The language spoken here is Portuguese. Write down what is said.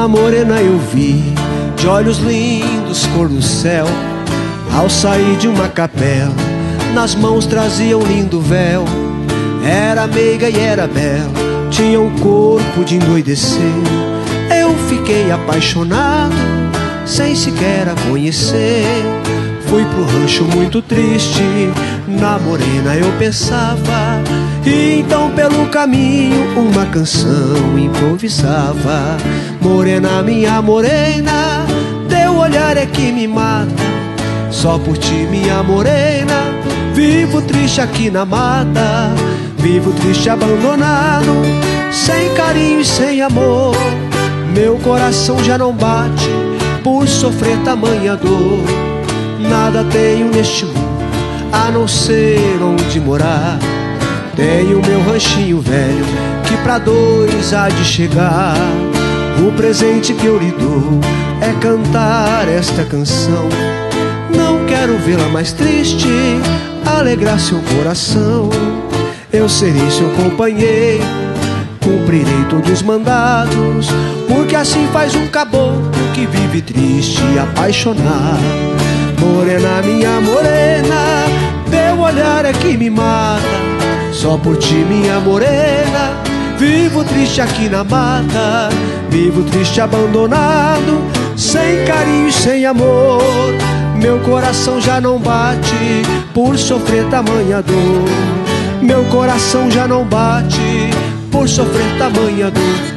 Uma morena eu vi, de olhos lindos, cor do céu. Ao sair de uma capela, nas mãos trazia um lindo véu. Era meiga e era bela, tinha um corpo de endoidecer. Eu fiquei apaixonado, sem sequer a conhecer. Fui pro rancho muito triste, na morena eu pensava. E então pelo caminho uma canção improvisava. Morena, minha morena, teu olhar é que me mata. Só por ti, minha morena, vivo triste aqui na mata. Vivo triste abandonado, sem carinho e sem amor. Meu coração já não bate por sofrer tamanha dor. Nada tenho neste mundo a não ser onde morar. Tenho meu ranchinho velho que pra dois há de chegar. O presente que eu lhe dou é cantar esta canção. Não quero vê-la mais triste, alegrar seu coração. Eu serei seu companheiro, cumprirei todos os mandados, porque assim faz um caboclo que vive triste e apaixonado. Morena, minha morena, teu olhar é que me mata. Só por ti, minha morena, vivo triste aqui na mata. Vivo triste abandonado, sem carinho e sem amor. Meu coração já não bate por sofrer tamanha dor. Meu coração já não bate por sofrer tamanha dor.